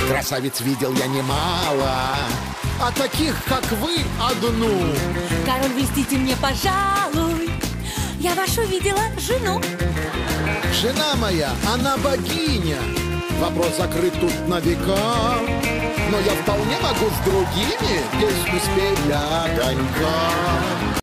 Красавиц видел я немало, а таких, как вы, одну. Король, вы льстите мне, пожалуй, я вашу видела жену. Жена моя, она богиня. Вопрос закрыт тут на века. Но я вполне могу с другими песню спеть для огонька.